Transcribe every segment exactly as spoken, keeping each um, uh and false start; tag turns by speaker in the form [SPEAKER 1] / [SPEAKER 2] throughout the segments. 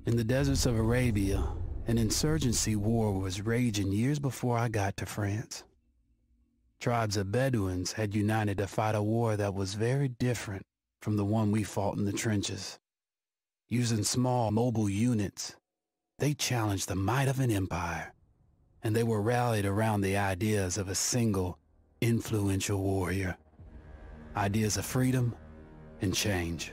[SPEAKER 1] In the deserts of Arabia, an insurgency war was raging years before I got to France. Tribes of Bedouins had united to fight a war that was very different from the one we fought in the trenches. Using small, mobile units, they challenged the might of an empire, and they were rallied around the ideas of a single, influential warrior. Ideas of freedom and change.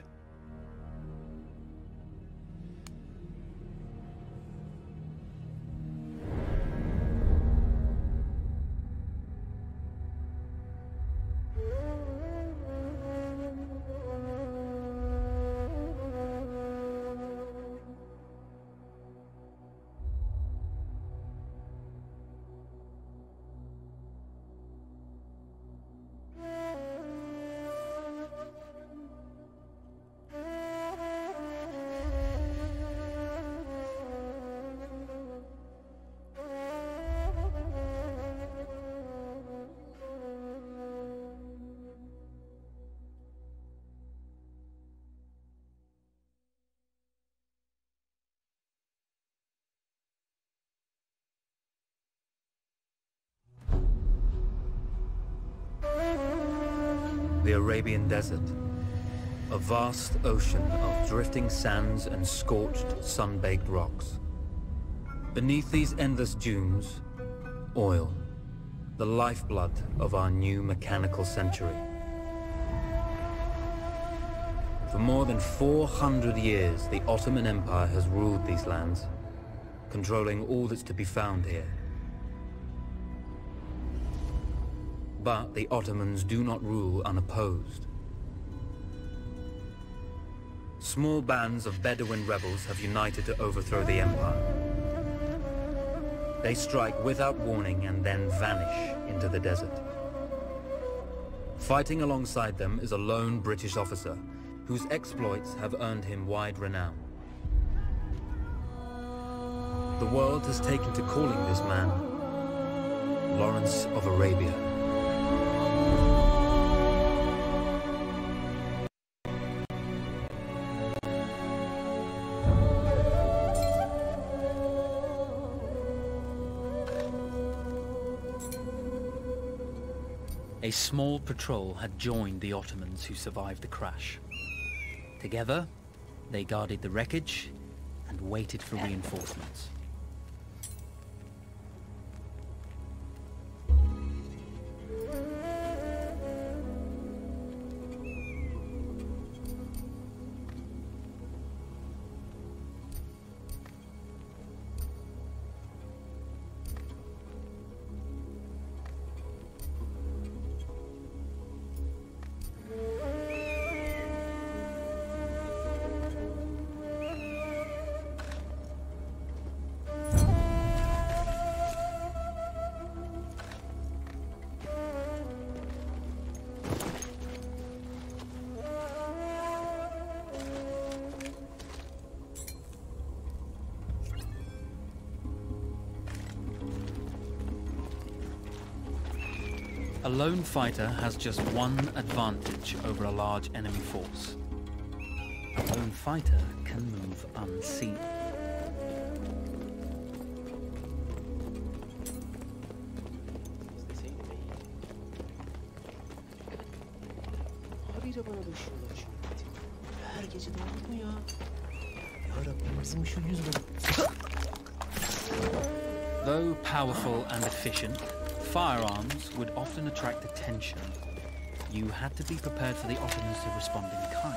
[SPEAKER 2] The Arabian Desert, a vast ocean of drifting sands and scorched, sun-baked rocks. Beneath these endless dunes, oil, the lifeblood of our new mechanical century. For more than four hundred years, the Ottoman Empire has ruled these lands, controlling all that's to be found here. But the Ottomans do not rule unopposed. Small bands of Bedouin rebels have united to overthrow the empire. They strike without warning and then vanish into the desert. Fighting alongside them is a lone British officer, whose exploits have earned him wide renown. The world has taken to calling this man Lawrence of Arabia.
[SPEAKER 3] A small patrol had joined the Ottomans who survived the crash. Together, they guarded the wreckage and waited for reinforcements. A lone fighter has just one advantage over a large enemy force. A lone fighter can move unseen. Though powerful and efficient, firearms would often attract attention. You had to be prepared for the Ottomans to respond in kind.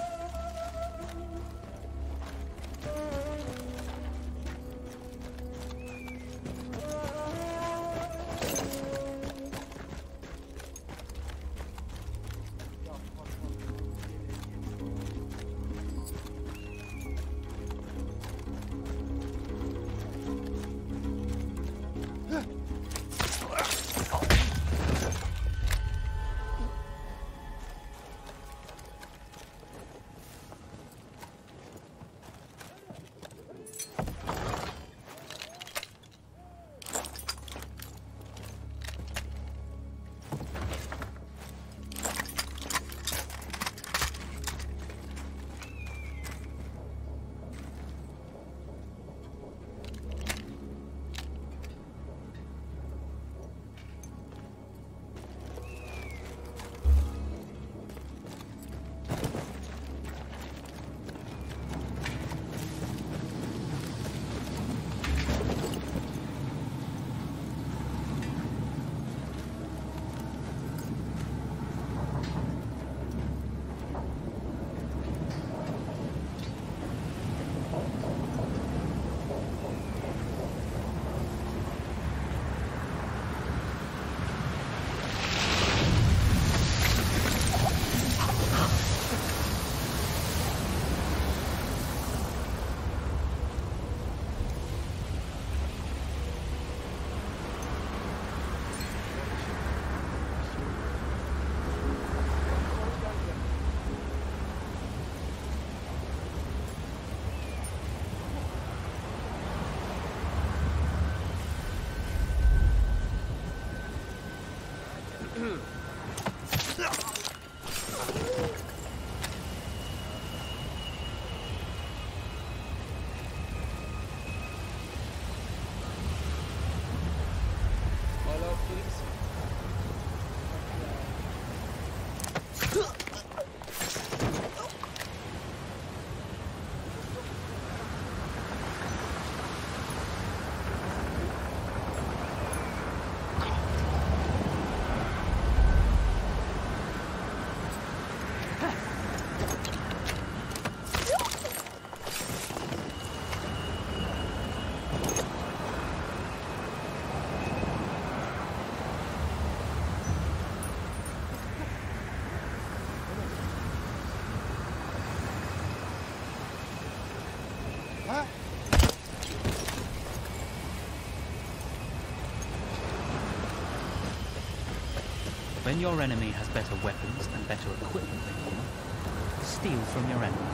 [SPEAKER 3] When your enemy has better weapons and better equipment than you, steal from your enemy.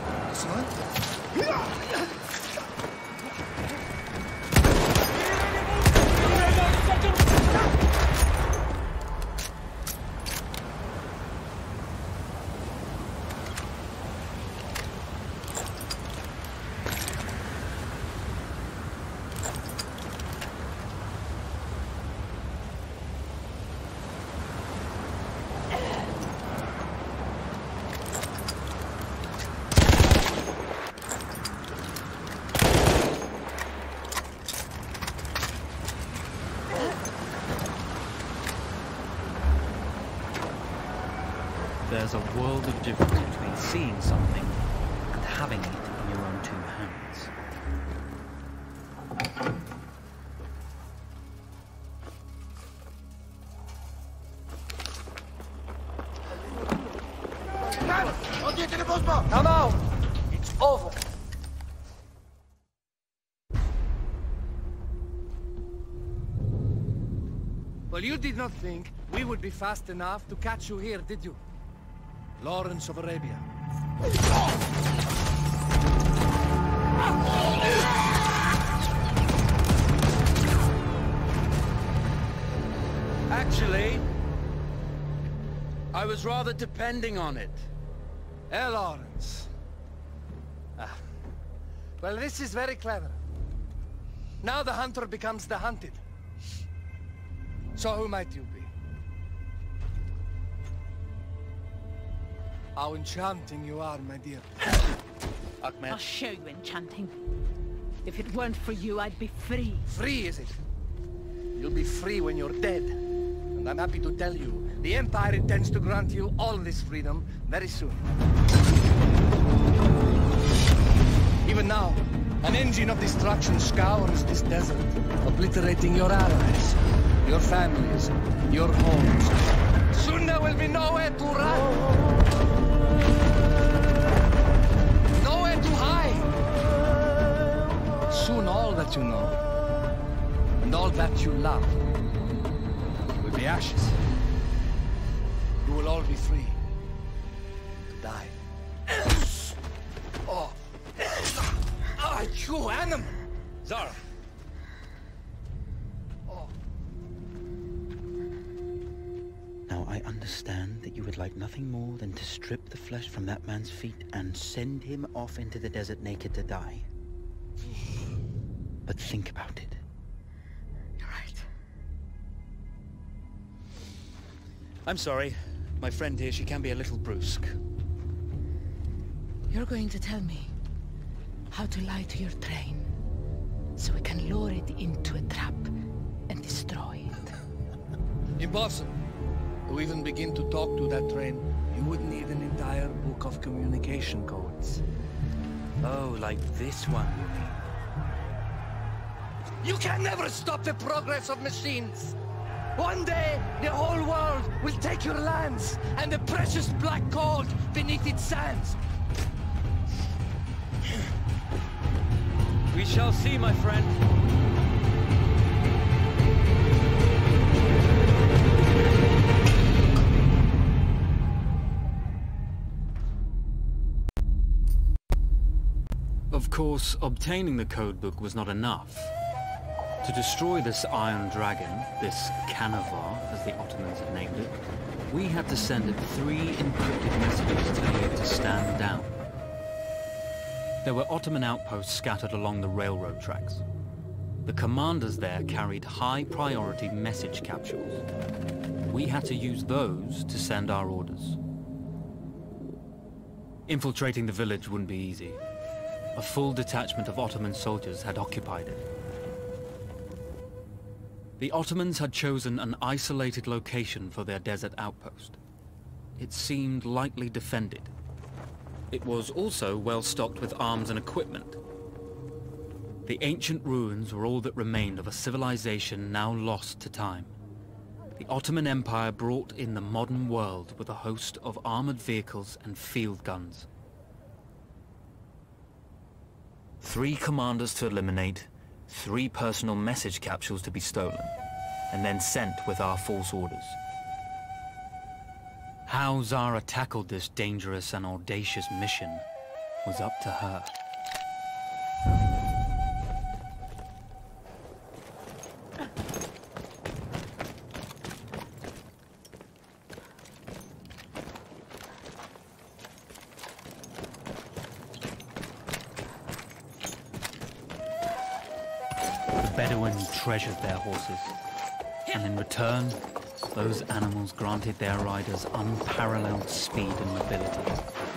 [SPEAKER 3] There's a world of difference between seeing something and having it in your own two hands.
[SPEAKER 4] Come out! It's over! Well, you did not think we would be fast enough to catch you here, did you? Lawrence of Arabia.
[SPEAKER 5] Actually, I was rather depending on it.
[SPEAKER 4] Eh, Lawrence? Ah. Well, this is very clever. Now the hunter becomes the hunted. So who might you be? How enchanting you are, my dear.
[SPEAKER 5] Ahmed.
[SPEAKER 6] I'll show you enchanting. If it weren't for you, I'd be free.
[SPEAKER 4] Free, is it? You'll be free when you're dead. And I'm happy to tell you, the Empire intends to grant you all this freedom very soon. Even now, an engine of destruction scours this desert, obliterating your allies, your families, your homes. Soon there will be nowhere to run. Nowhere to hide. Soon all that you know, and all that you love, will be ashes. You will all be free to die. Oh. Ah, you animal!
[SPEAKER 5] Zara!
[SPEAKER 4] Oh.
[SPEAKER 3] Now I understand that you would like nothing more than to strip the flesh from that man's feet and send him off into the desert naked to die. But think about it.
[SPEAKER 4] You're right.
[SPEAKER 5] I'm sorry. My friend here, she can be a little brusque.
[SPEAKER 6] You're going to tell me how to lie to your train, so we can lure it into a trap and destroy it.
[SPEAKER 4] Impossible. To even begin to talk to that train, you would need an entire book of communication codes.
[SPEAKER 3] Oh, like this one, you mean?
[SPEAKER 4] You can never stop the progress of machines! One day, the whole world will take your lands, and the precious black gold beneath its sands.
[SPEAKER 5] We shall see, my friend.
[SPEAKER 2] Of course, obtaining the codebook was not enough. To destroy this Iron Dragon, this Canavar, as the Ottomans had named it, we had to send it three encrypted messages telling it to stand down. There were Ottoman outposts scattered along the railroad tracks. The commanders there carried high-priority message capsules. We had to use those to send our orders. Infiltrating the village wouldn't be easy. A full detachment of Ottoman soldiers had occupied it. The Ottomans had chosen an isolated location for their desert outpost. It seemed lightly defended. It was also well stocked with arms and equipment. The ancient ruins were all that remained of a civilization now lost to time. The Ottoman Empire brought in the modern world with a host of armored vehicles and field guns. Three commanders to eliminate, three personal message capsules to be stolen, and then sent with our false orders.
[SPEAKER 3] How Zara tackled this dangerous and audacious mission was up to her. The Bedouins treasured their horses, and in return, those animals granted their riders unparalleled speed and mobility.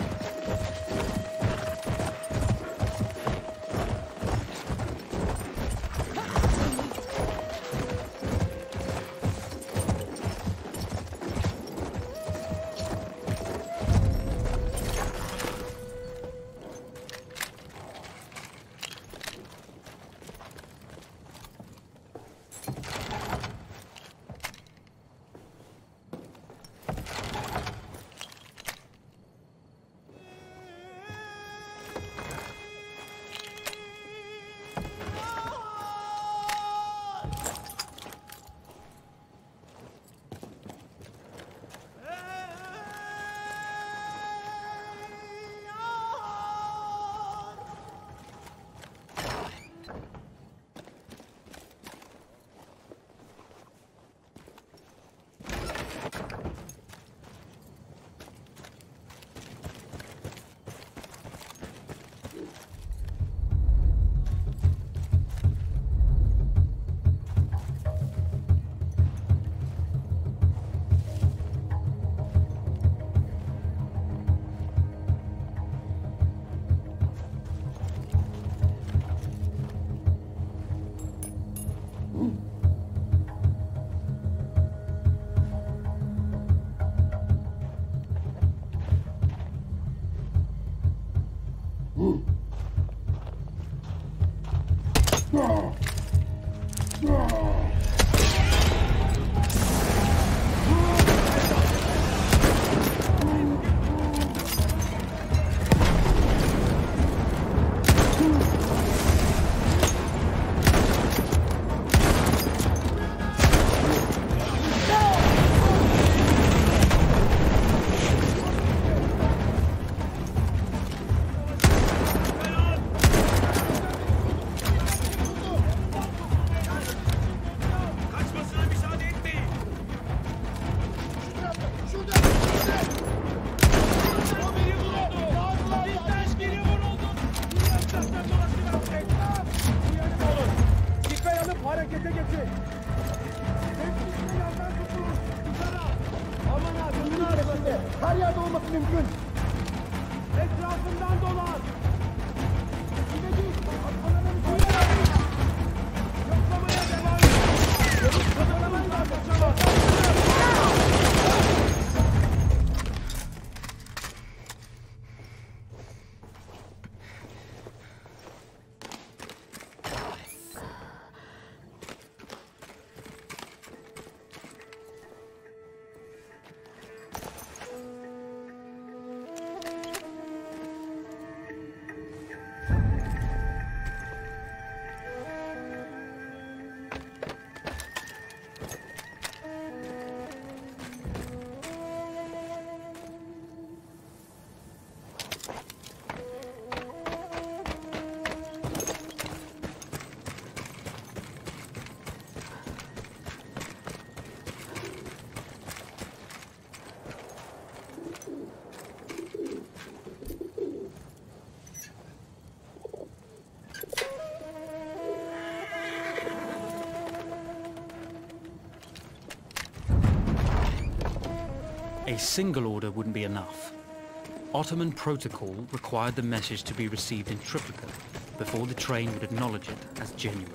[SPEAKER 3] A single order wouldn't be enough. Ottoman protocol required the message to be received in triplicate before the train would acknowledge it as genuine.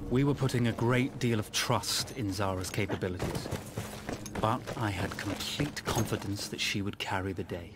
[SPEAKER 3] We were putting a great deal of trust in Zara's capabilities, but I had complete confidence that she would carry the day.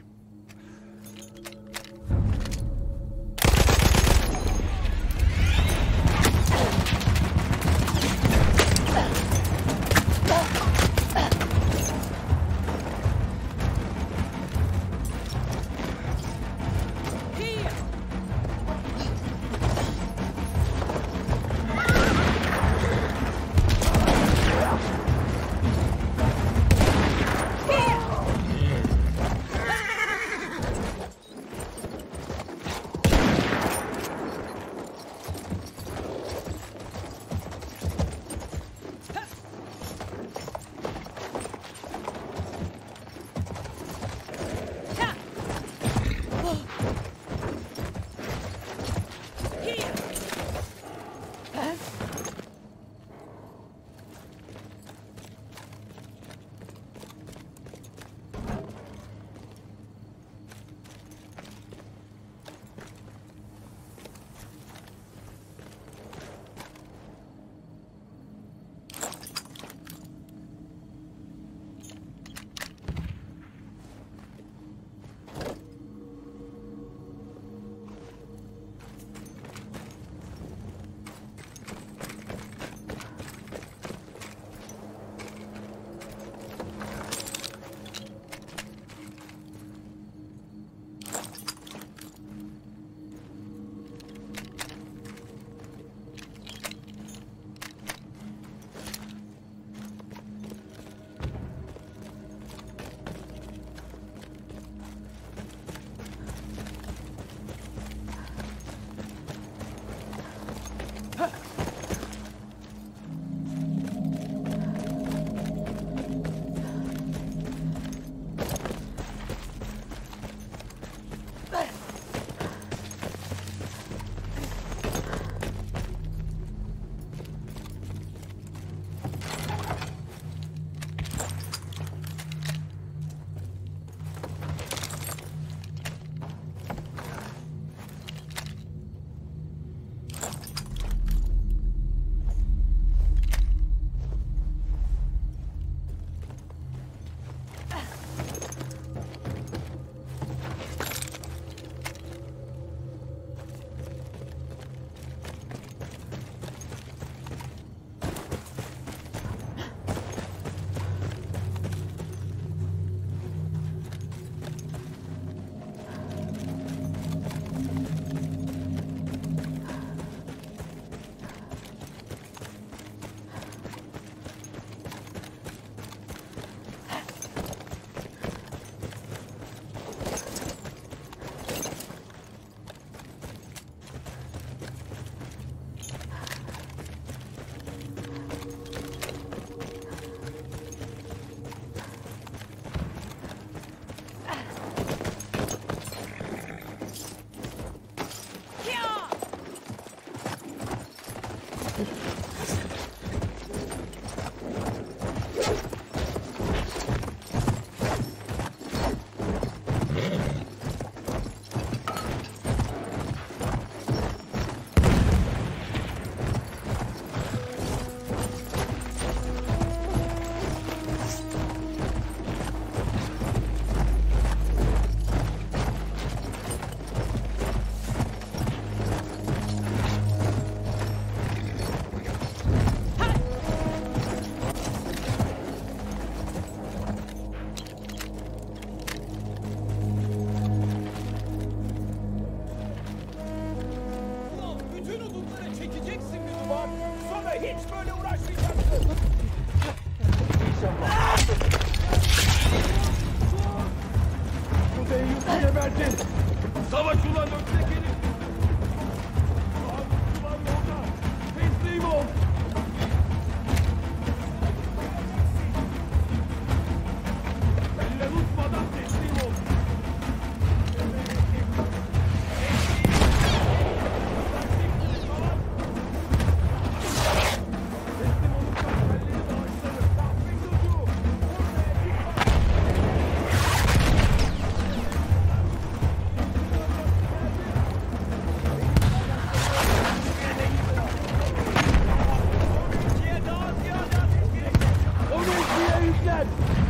[SPEAKER 7] ahead!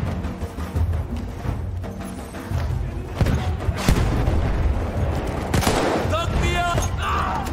[SPEAKER 5] Dug me up! Ah!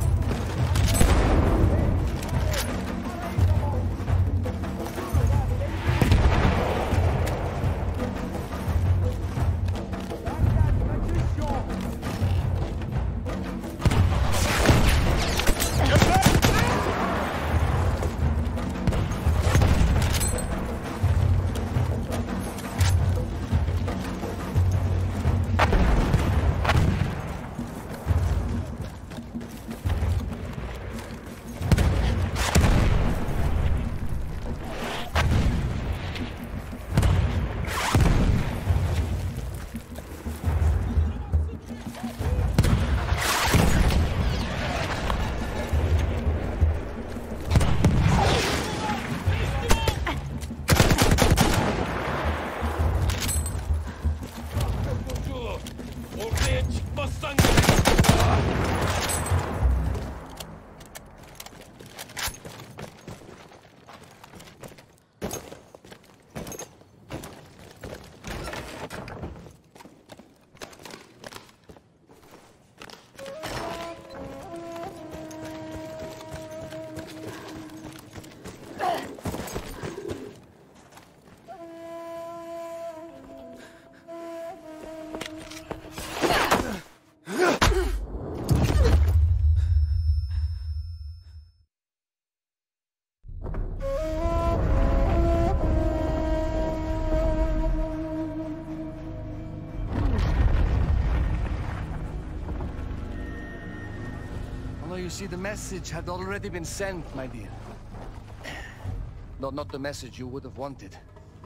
[SPEAKER 4] You see, the message had already been sent, my dear. No, not the message you would have wanted.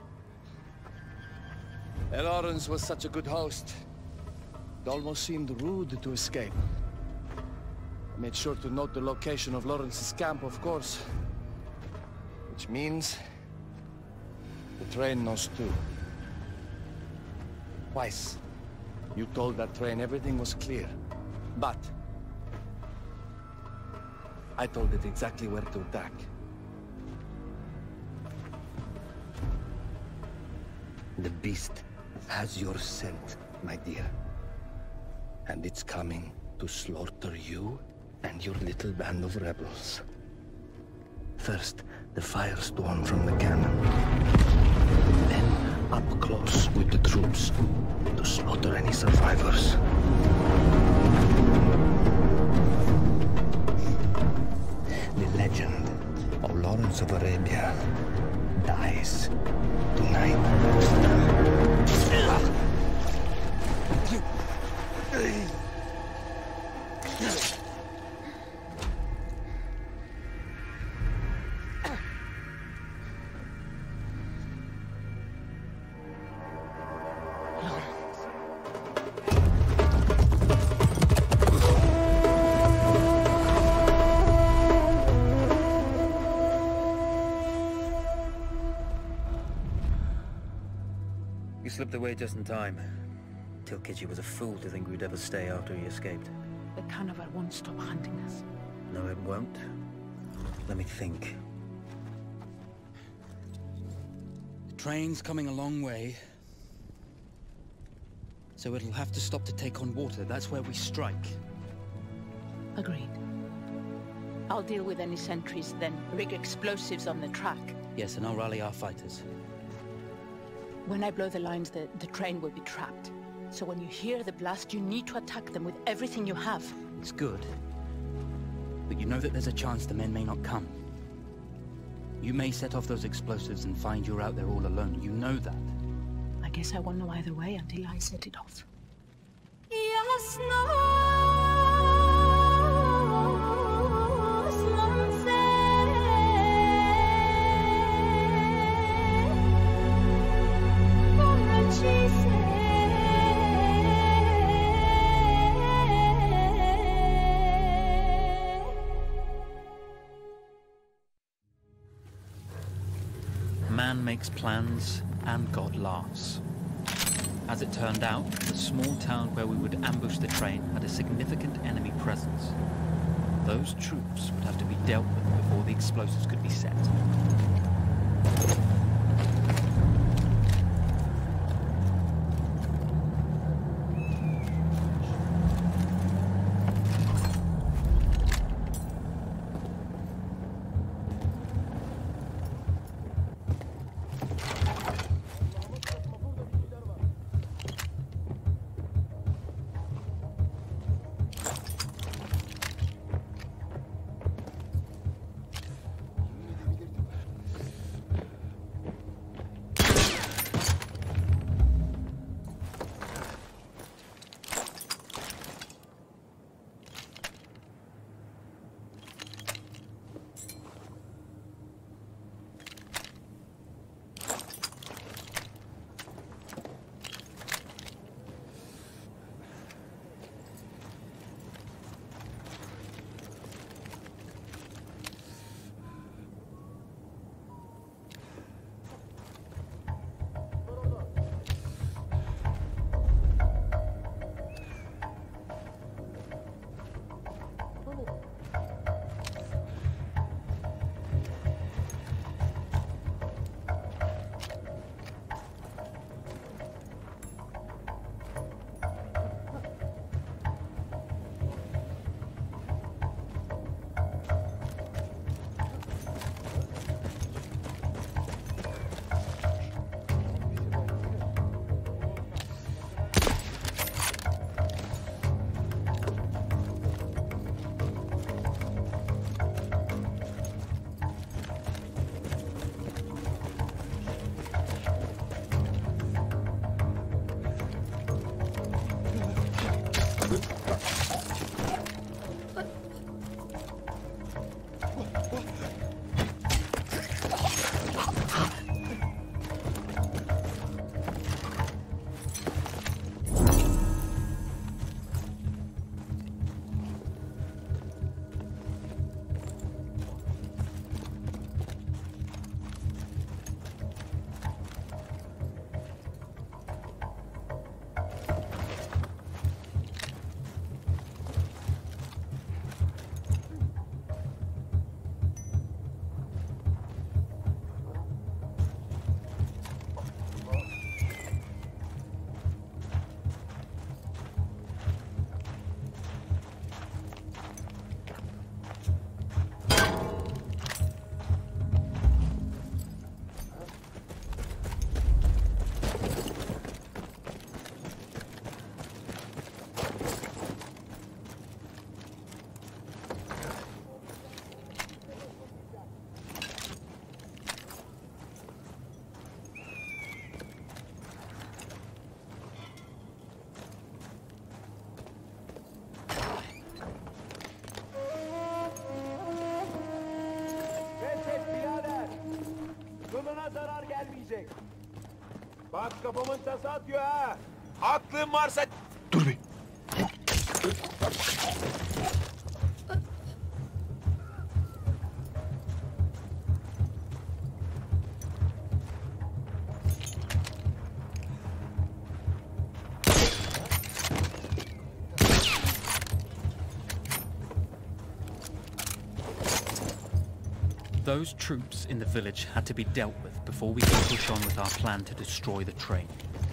[SPEAKER 4] Elorens was such a good host. It almost seemed rude to escape. I made sure to note the location of Lawrence's camp, of course. Which means... the train knows too. Twice, you told that train everything was clear. But... I told it exactly where to attack.
[SPEAKER 8] The beast has your scent, my dear. And it's coming to slaughter you and your little band of rebels. First, the firestorm from the cannon. Then, up close with the troops to slaughter any survivors. The legend of Lawrence of Arabia dies tonight.
[SPEAKER 2] Slipped away just in time. Tilkitchi was a fool to think we'd ever stay after he escaped.
[SPEAKER 6] The Canavar won't stop hunting us.
[SPEAKER 2] No, it won't. Let me think.
[SPEAKER 5] The train's coming a long way. So it'll have to stop to take on water. That's where we strike.
[SPEAKER 6] Agreed. I'll deal with any sentries, then rig explosives on the track.
[SPEAKER 5] Yes, and I'll rally our fighters.
[SPEAKER 6] When I blow the lines, the, the train will be trapped. So when you hear the blast, you need to attack them with everything you have.
[SPEAKER 5] It's good. But you know that there's a chance the men may not come. You may set off those explosives and find you're out there all alone. You know that.
[SPEAKER 6] I guess I won't know either way until I set it off.
[SPEAKER 9] Yes, no.
[SPEAKER 3] Man makes plans, and God laughs. As it turned out, the small town where we would ambush the train had a significant enemy presence. Those troops would have to be dealt with before the explosives could be set.
[SPEAKER 7] gelecek. Bak kafamın tası atıyor ha. Aklın varsa... Dur bir.
[SPEAKER 3] Those troops in the village had to be dealt with before we could push on with our plan to destroy the train.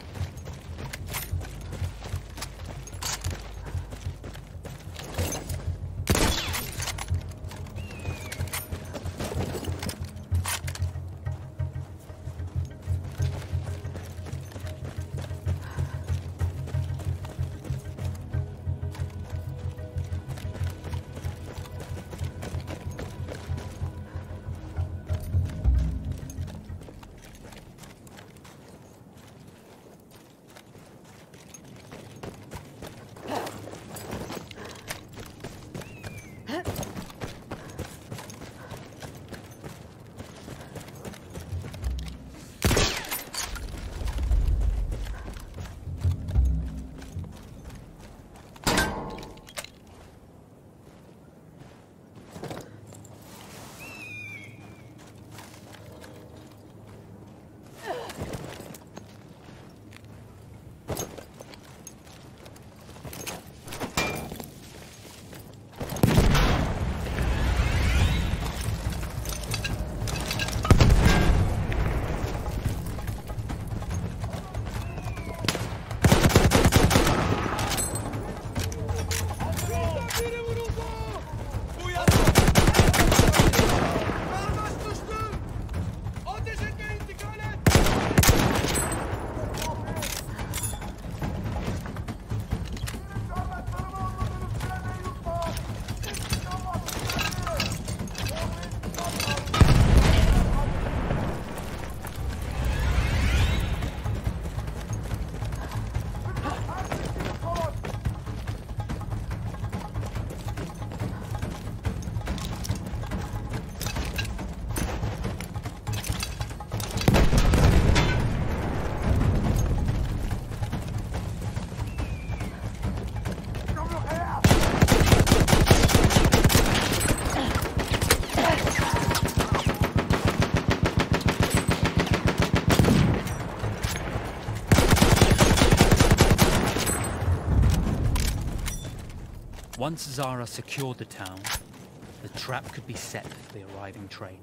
[SPEAKER 3] Once Zara secured the town, the trap could be set for the arriving train.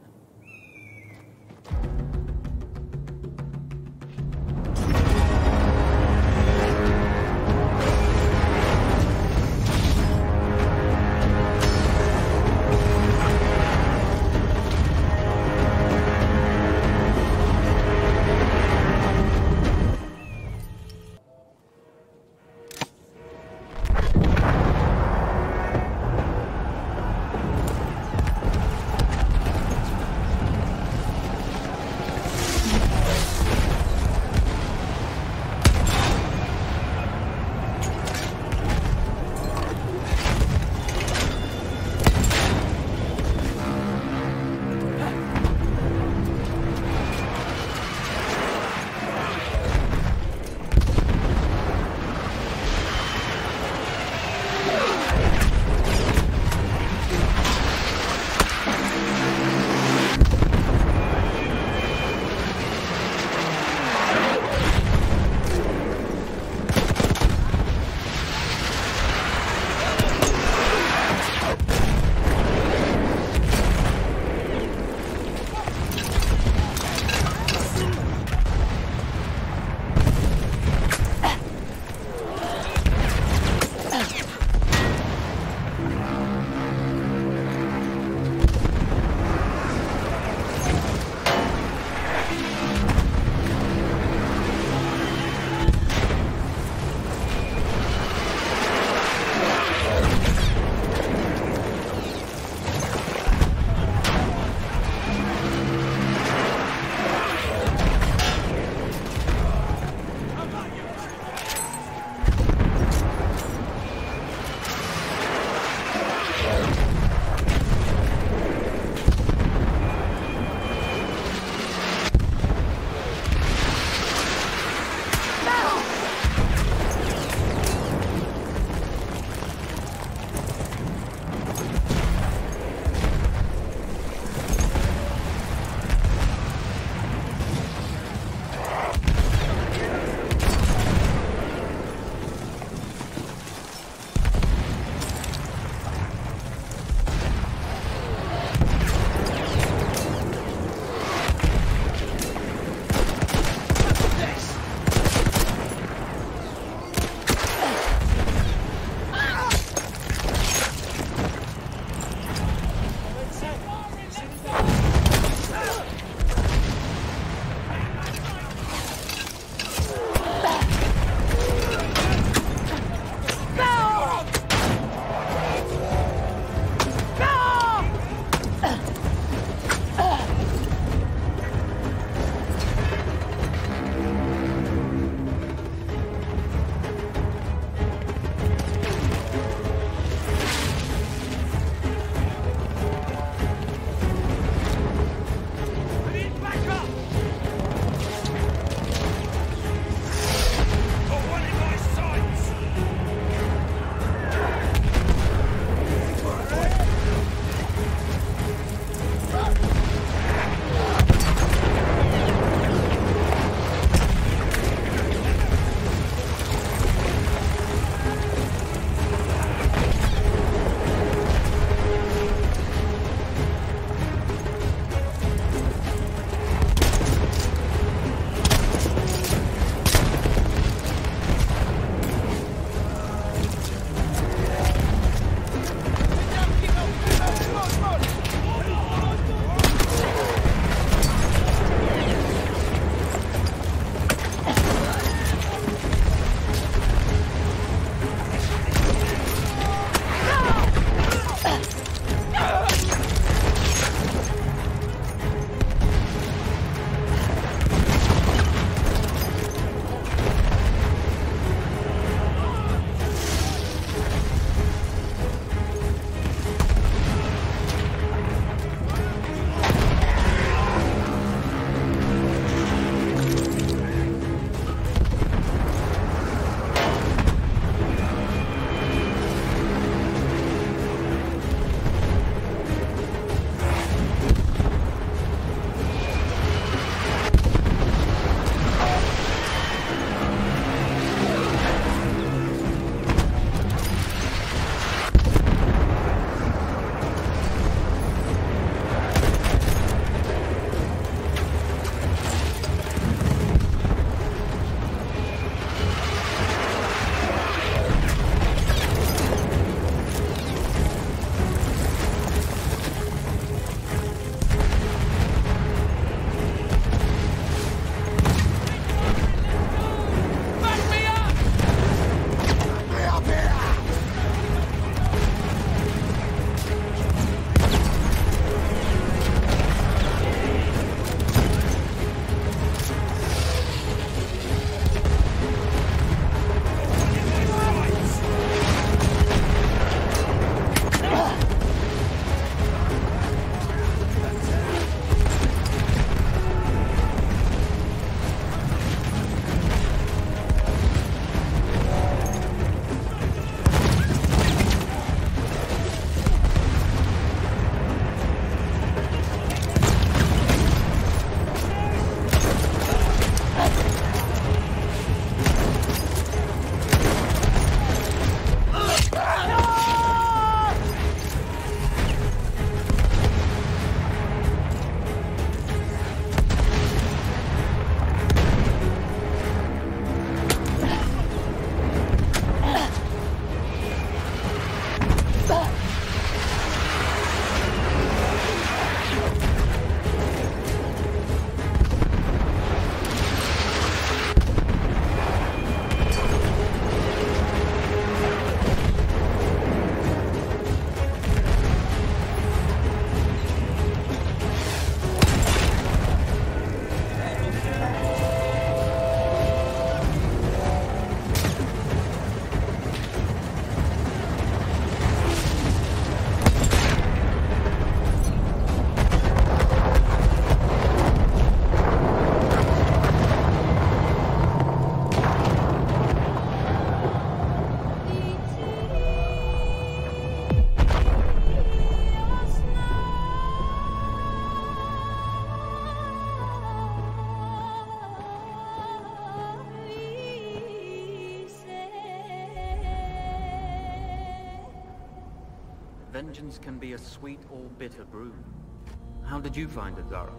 [SPEAKER 3] Vengeance can be a sweet or bitter brew. How did you find it, Zara?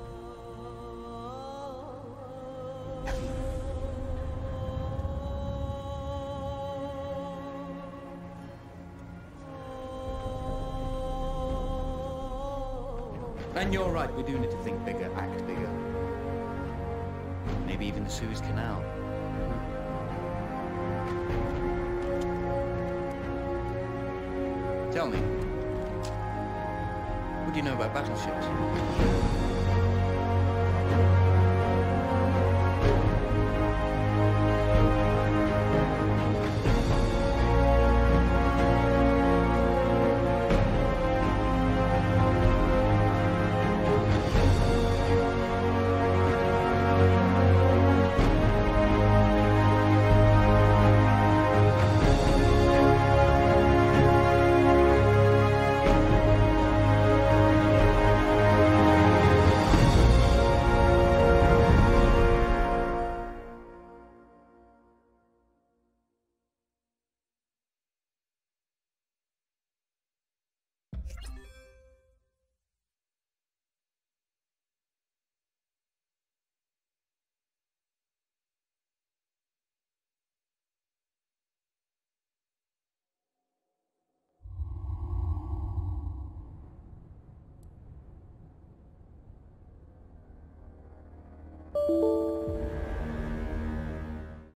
[SPEAKER 5] And you're right, we do need to think bigger, act bigger. Maybe even the Suez Canal. Tell me, what do you know about battleships?